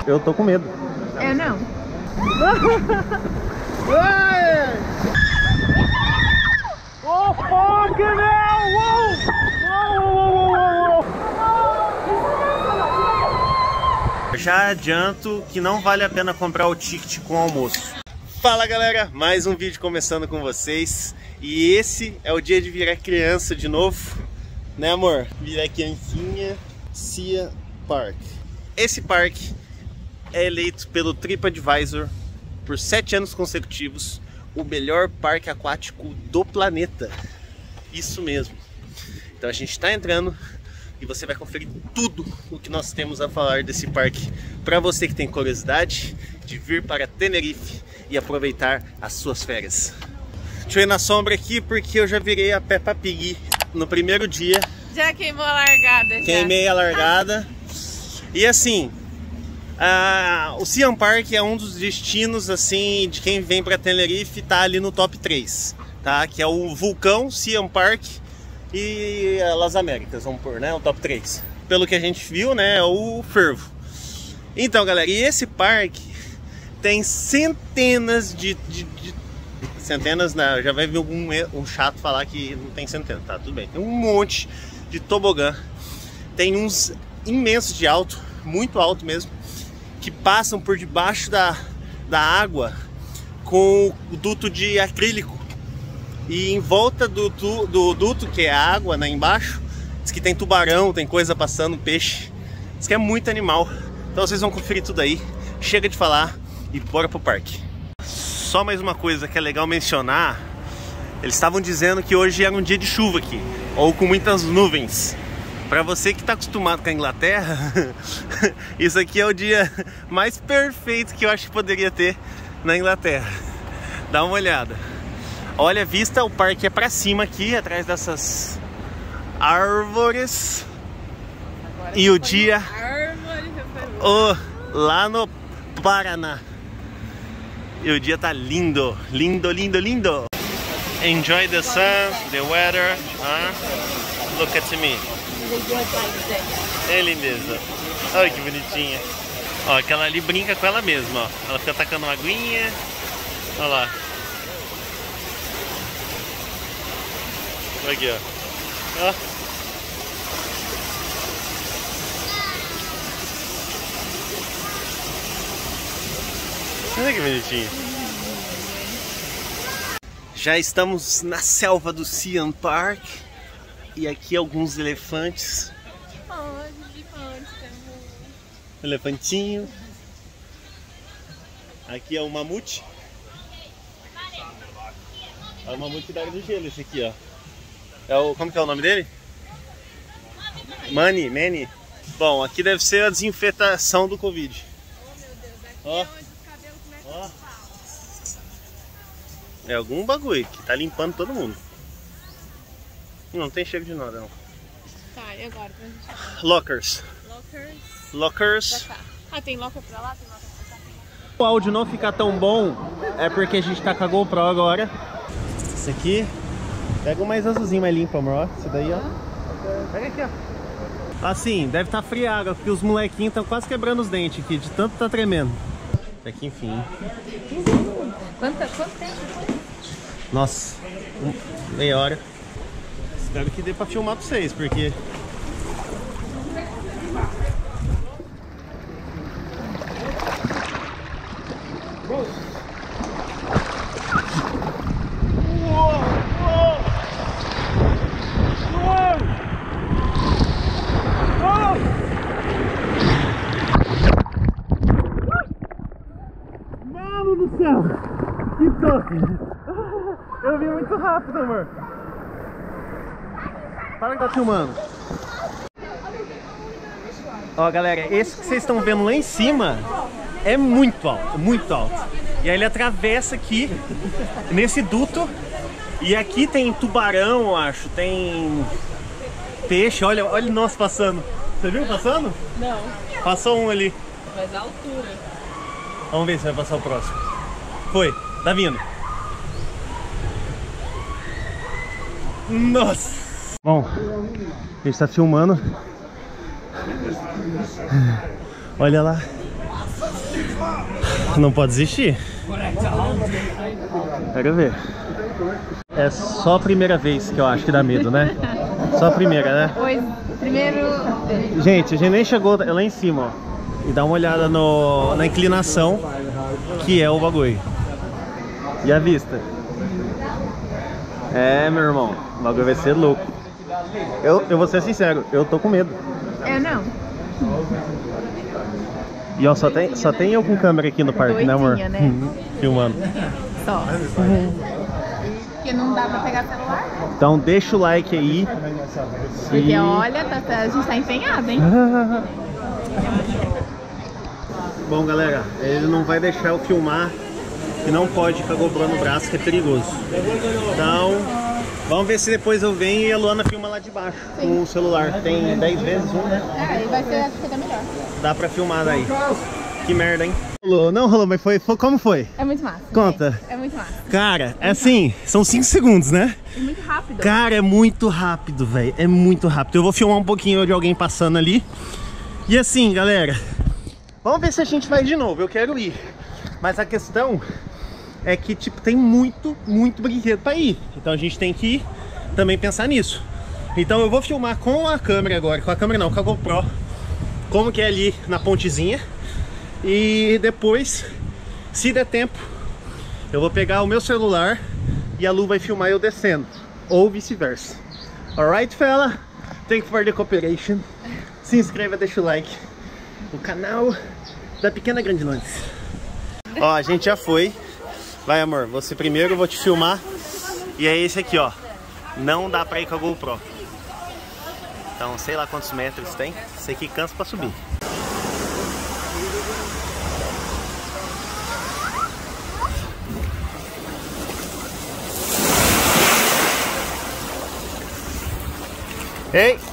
Eu tô com medo. Eu não. Oh, fuck now! Whoa! Já adianto que não vale a pena comprar o ticket com almoço. Fala galera, mais um vídeo começando com vocês. E esse é o dia de virar criança de novo, né amor? Virar criancinha. Sea Park. Esse parque é eleito pelo TripAdvisor por 7 anos consecutivos o melhor parque aquático do planeta. Isso mesmo. Então a gente está entrando e você vai conferir tudo o que nós temos a falar desse parque para você que tem curiosidade de vir para Tenerife e aproveitar as suas férias. Deixa eu ir na sombra aqui porque eu já virei a Peppa Pig no primeiro dia. Já queimou a largada. Queimei a largada. E assim, o Sea Park é um dos destinos assim de quem vem para Tenerife, tá ali no top 3, tá? Que é o Vulcão, Sea Park e Las Américas, vamos pôr, né? O top 3. Pelo que a gente viu, né? É o Fervo. Então, galera, e esse parque tem centenas centenas, né? Já vai vir um chato falar que não tem centenas, tá? Tudo bem. Tem um monte de tobogã. Tem uns imensos de alto, muito alto mesmo, que passam por debaixo da água com o duto de acrílico. E em volta do duto, que é a água, né, embaixo, diz que tem tubarão, tem coisa passando, peixe. Diz que é muito animal. Então vocês vão conferir tudo aí. Chega de falar e bora pro parque. Só mais uma coisa que é legal mencionar. Eles estavam dizendo que hoje era um dia de chuva aqui, ou com muitas nuvens. Para você que está acostumado com a Inglaterra, isso aqui é o dia mais perfeito que eu acho que poderia ter na Inglaterra. Dá uma olhada. Olha a vista, o parque é para cima aqui, atrás dessas árvores. Agora e o dia lá no Paraná. E o dia tá lindo, lindo, lindo, lindo. Enjoy the sun, the weather. Look at me. É lindeza. Olha que bonitinha. Ó, aquela ali brinca com ela mesma, ó. Ela fica atacando uma aguinha. Olha lá. Aqui, ó. Ó. Olha que bonitinho. Já estamos na selva do Sea Park. E aqui alguns elefantes. Elefantinho. Aqui é o mamute. É o mamute da área do gelo, esse aqui, ó. Como que é o nome dele? Manny. Bom, aqui deve ser a desinfetação do Covid. Ó. Ó. É algum bagulho que tá limpando todo mundo. Não tem cheiro de nada, não. Tá, e agora? Pra gente... Lockers. Ah, tem locker pra lá, tem locker pra cá. O áudio não ficar tão bom é porque a gente tá com a GoPro agora. Esse aqui. Pega o mais azulzinho, mais limpo, amor. Esse daí, ó. Pega aqui, ó. Assim, deve estar fria a água, porque os molequinhos estão quase quebrando os dentes aqui, de tanto tá tremendo. Aqui, enfim. Quanto tempo? Nossa, meia hora. Espero que dê pra filmar pra vocês, porque... Mano do céu! Que top! Eu vim muito rápido, amor. Para que tá filmando. Ó, galera, esse que vocês estão vendo lá em cima é muito alto, muito alto. E aí ele atravessa aqui, nesse duto. E aqui tem tubarão, eu acho, tem peixe. Olha nós passando. Você viu passando? Não. Passou um ali. Mas a altura. Vamos ver se vai passar o próximo. Foi, tá vindo. Nossa! Bom, a gente tá filmando. Olha lá. Não pode desistir. Quero ver. É só a primeira vez que eu acho que dá medo, né? Só a primeira, né? Pois, primeiro... Gente, a gente nem chegou lá em cima, ó. E dá uma olhada na inclinação que é o bagulho. E a vista? É, meu irmão, o bagulho vai ser louco. Eu vou ser sincero, eu tô com medo. É, não. E ó, só tem eu com câmera aqui no parque, né, amor? Né? Filmando. Só. Porque não dá pra pegar celular. Então deixa o like aí. Porque olha, a gente tá empenhado, hein? Bom, galera, ele não vai deixar eu filmar e não pode com a GoPro no braço, que é perigoso. Então, vamos ver se depois eu venho e a Luana filma lá de baixo. Sim. Com o celular. Tem 10 vezes um, né? É, aí vai ser, acho que até melhor. Dá pra filmar daí. Que merda, hein? Rolou, não rolou, mas foi como foi? É muito massa. Conta. Gente. É muito massa. Cara, é assim, são 5 segundos, né? É muito rápido. Cara, é muito rápido, velho. É muito rápido. Eu vou filmar um pouquinho de alguém passando ali. E assim, galera, vamos ver se a gente vai de novo. Eu quero ir. Mas a questão é que, tipo, tem muito brinquedo pra ir. Então a gente tem que também pensar nisso. Então eu vou filmar com a câmera agora. Com a câmera não, com a GoPro. Como que é ali na pontezinha. E depois, se der tempo, eu vou pegar o meu celular e a Lu vai filmar eu descendo. Ou vice-versa. Alright, fella? Thank you for the cooperation. Se inscreva, deixa o like. O canal da Pequena Grande Lance. Ó, a gente já foi. Vai, amor, você primeiro, eu vou te filmar. E é esse aqui, ó. Não dá pra ir com a GoPro. Então, sei lá quantos metros tem. Esse aqui cansa pra subir. Ei!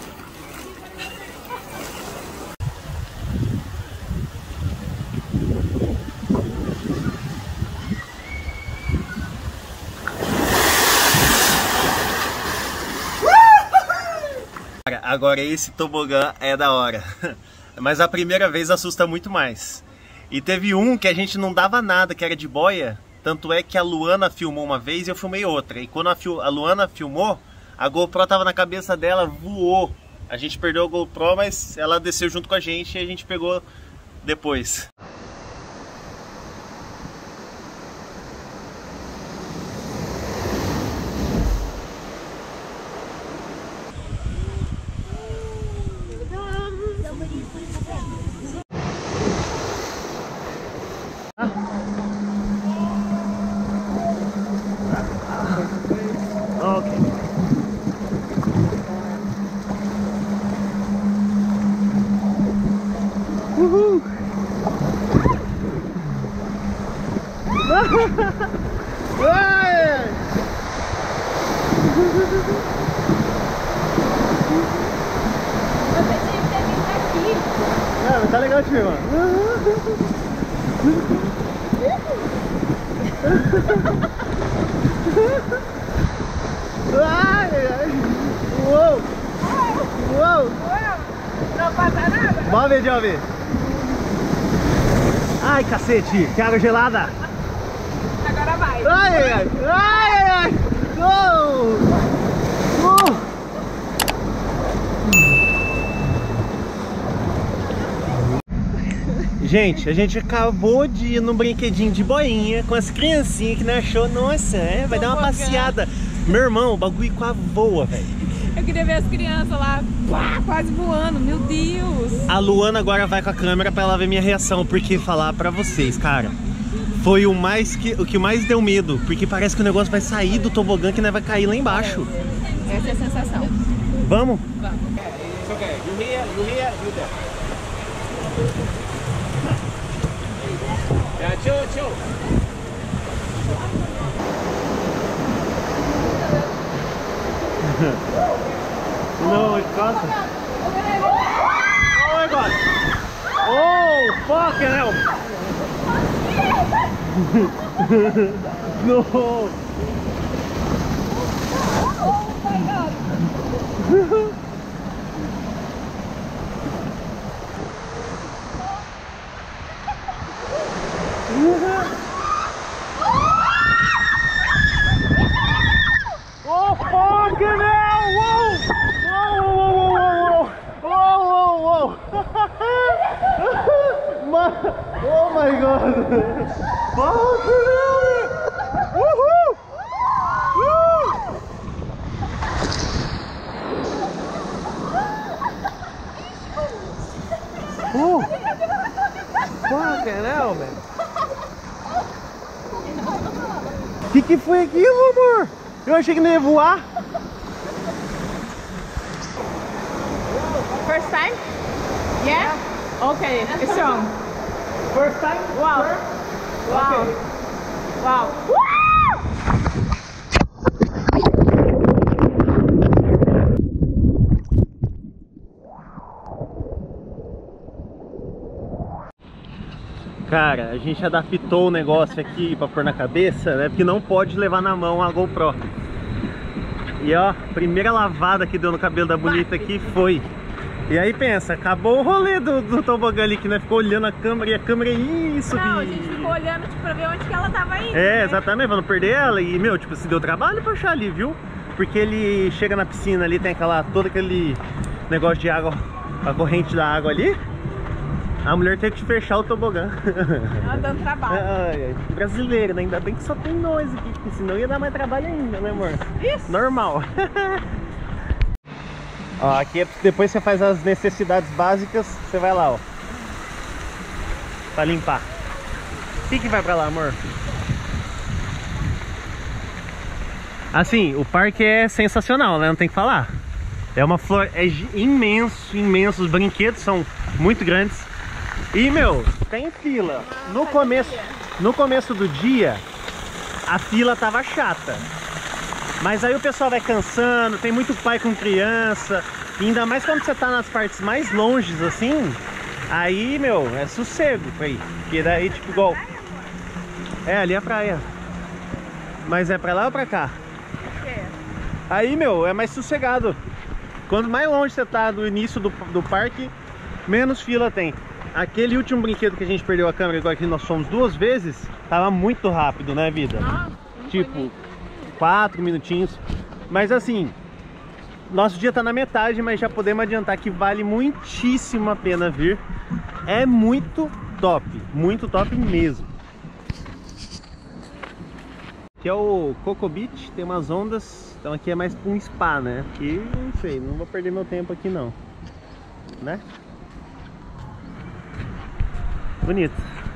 Agora esse tobogã é da hora. Mas a primeira vez assusta muito mais. E teve um que a gente não dava nada, que era de boia. Tanto é que a Luana filmou uma vez e eu filmei outra. E quando a Luana filmou, a GoPro tava na cabeça dela, voou. A gente perdeu a GoPro, mas ela desceu junto com a gente e a gente pegou depois. Uhul! Não, tá legal de filmar. Ai, ai. Uou! Uou! Não passa nada? Vamos ver, deixa eu ver. Ai, cacete, que água gelada. Agora vai. Ai, ai, ai, ai, ai. Gente, a gente acabou de ir num brinquedinho de boinha com as criancinhas que não achou. Nossa, vai dar uma passeada. Meu irmão, o bagulho voa, velho. Eu queria ver as crianças lá, quase voando, meu Deus. A Luana agora vai com a câmera pra ela ver minha reação, porque falar pra vocês, cara, foi o que mais deu medo, porque parece que o negócio vai sair do tobogã que não vai cair lá embaixo. Essa é a sensação. Vamos? Vamos. Okay, you here, you there. Yeah, chill. No, it's awesome. Oh my god! Oh, fucking hell! No! Oh my god! Oh, fuck now! Whoa! Whoa! Oh my god! Fuck now! Woohoo! Fuck now, velho! Que foi aquilo, amor? Eu achei que não ia voar. First time? Yeah? Okay, it's on. First time? Wow. Wow. Okay. Wow. Cara, a gente adaptou o negócio aqui pra pôr na cabeça, né? Porque não pode levar na mão a GoPro. E ó, primeira lavada que deu no cabelo da bonita aqui foi. E aí pensa, acabou o rolê do tobogã ali, que né, ficou olhando a câmera e a câmera ia subir. Não, a gente ficou olhando tipo, pra ver onde que ela tava indo. É, exatamente, pra não perder ela. E meu, tipo, se deu trabalho pra achar ali, viu? Porque ele chega na piscina ali, tem todo aquele negócio de água, a corrente da água ali. A mulher teve que fechar o tobogã. Ela dando trabalho. Ai, brasileiro, né? Ainda bem que só tem nós aqui, porque senão ia dar mais trabalho ainda, né, amor? Isso. Normal. Ó, aqui depois você faz as necessidades básicas, você vai lá, ó. Pra limpar. O que vai pra lá, amor? Assim, o parque é sensacional, né? Não tem que falar. É uma flor, é imenso, os brinquedos são muito grandes. E, meu, tem fila. No começo do dia, a fila tava chata. Mas aí o pessoal vai cansando, tem muito pai com criança. E ainda mais quando você tá nas partes mais longes, assim. Aí, meu, é sossego pra ir. Porque daí, tipo, igual... É, ali é a praia. Mas é pra lá ou pra cá? Aí, meu, é mais sossegado. Quanto mais longe você tá do início do parque, menos fila tem. Aquele último brinquedo que a gente perdeu a câmera, igual que nós fomos 2 vezes, tava muito rápido, né, vida? Tipo, 4 minutinhos. Mas assim, nosso dia tá na metade, mas já podemos adiantar que vale muitíssimo a pena vir. É muito top mesmo. Aqui é o Coco Beach, tem umas ondas, então aqui é mais um spa, né? Aqui, não sei, não vou perder meu tempo aqui não, né? Bonito.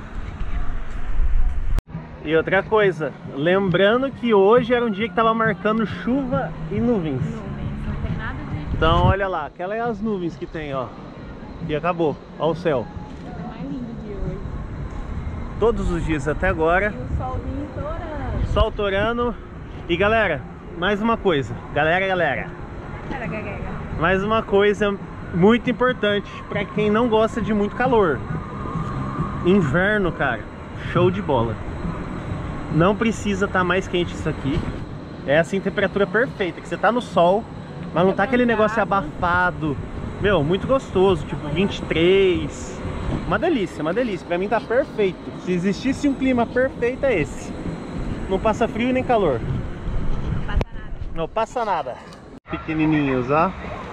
E outra coisa, lembrando que hoje era um dia que tava marcando chuva e nuvens. Não tem nada de... Então olha lá, aquela é as nuvens que tem, ó. E acabou, ó o céu. É mais lindo de hoje. Todos os dias até agora. E o solzinho torando. Sol torando. E galera, mais uma coisa. Galera. Mais uma coisa muito importante pra quem não gosta de muito calor. Inverno, cara, show de bola. Não precisa estar mais quente isso aqui. É assim, temperatura perfeita, que você tá no sol, mas não tá aquele negócio abafado. Meu, muito gostoso, tipo 23. Uma delícia. Pra mim tá perfeito. Se existisse um clima perfeito, é esse. Não passa frio nem calor. Não passa nada. Pequenininhos, ó.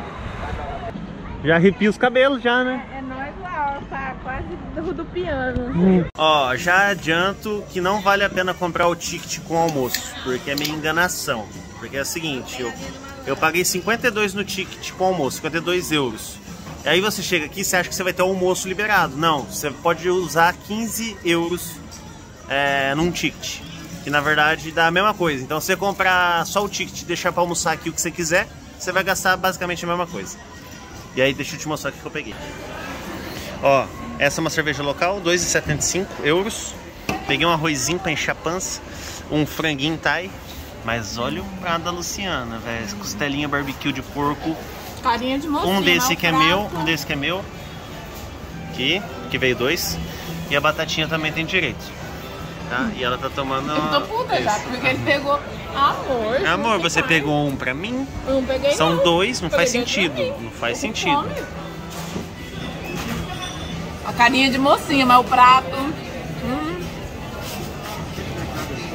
Já arrepia os cabelos já, né? É nóis lá, ó, tá quase do piano. Ó, já adianto que não vale a pena comprar o ticket com almoço, porque é meio enganação. Porque é o seguinte, eu paguei 52 no ticket com almoço, 52 euros. E aí você chega aqui e você acha que você vai ter o almoço liberado. Não, você pode usar 15 euros num ticket, que na verdade dá a mesma coisa. Então se você comprar só o ticket e deixar para almoçar aqui o que você quiser, você vai gastar basicamente a mesma coisa. E aí deixa eu te mostrar o que eu peguei. Ó, essa é uma cerveja local, 2,75 euros. Peguei um arrozinho pra encher a pança, um franguinho Thai. Mas olha o prato da Luciana, velho. Costelinha barbecue de porco. Carinha de mocinha. Um desse que é meu, Aqui, que veio 2. E a batatinha também tem direito. Tá? E ela tá tomando... Eu tô puta já, porque ele pegou... Amor, você pegou um pra mim? Eu não peguei. São não. 2, não faz Peguei sentido. Não faz sentido. A carinha de mocinha, mas o prato...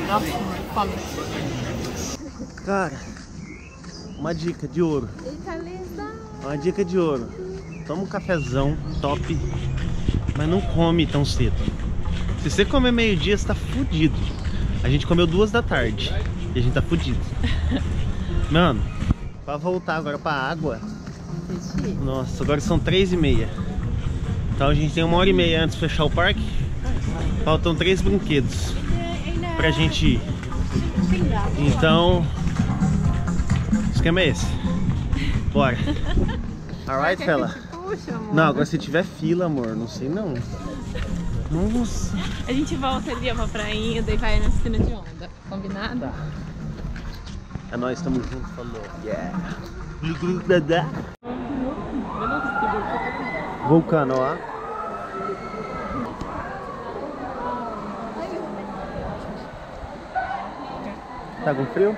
Nossa, fome. Cara, uma dica de ouro. Uma dica de ouro. Toma um cafezão top, mas não come tão cedo. Se você comer meio-dia, você tá fudido. A gente comeu 2 da tarde e a gente tá fudido. Mano, pra voltar agora pra água. Nossa, agora são 3h30. Então a gente tem 1h30 antes de fechar o parque. Faltam 3 brinquedos pra gente ir. Então, o esquema é esse. Bora. Alright, fella? Não, agora se tiver fila, amor, não sei não. Nossa. A gente volta ali, ó, pra prainha, daí vai na piscina de onda. Combinado? Tá. É nóis, tamo junto, falou. Yeah. Vulcano, ó. Tá com frio?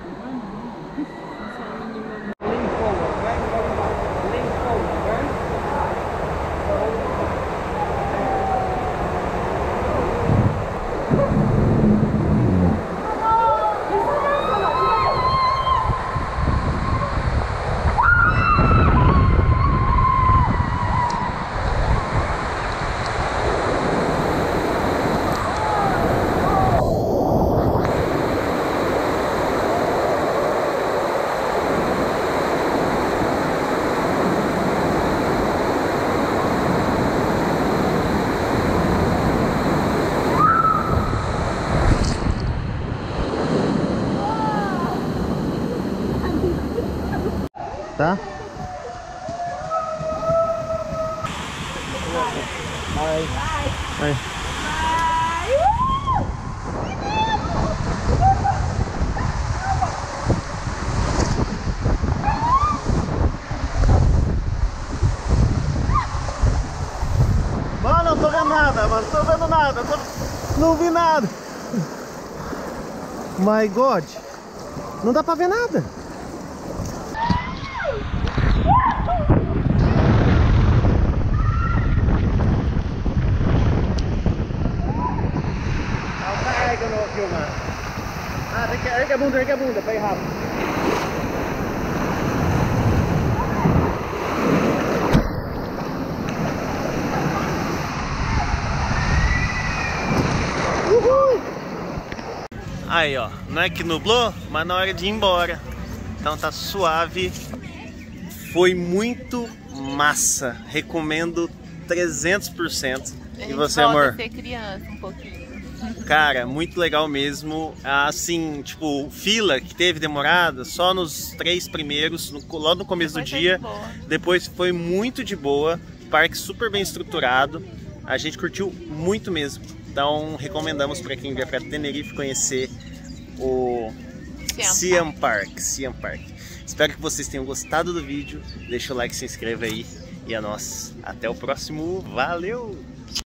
Tá? Vai. Mano, não tô vendo nada, mano. Tô vendo nada. Não vi nada. My God. Não dá pra ver nada. Que eu não vou filmar. Ah, ergue a bunda, pra ir rápido. Uhul! Aí, ó, não é que nublou, mas na hora de ir embora. Então tá suave. Foi muito massa. Recomendo 300%. E você, amor? Ser criança um pouquinho. Cara, muito legal mesmo. Assim, tipo, fila que teve demorada só nos 3 primeiros, logo no começo do dia. Depois foi muito de boa. Parque super bem estruturado. A gente curtiu muito mesmo. Então recomendamos para quem vier para Tenerife conhecer o Siam Park. Espero que vocês tenham gostado do vídeo. Deixa o like, se inscreva aí. E a nós, até o próximo. Valeu!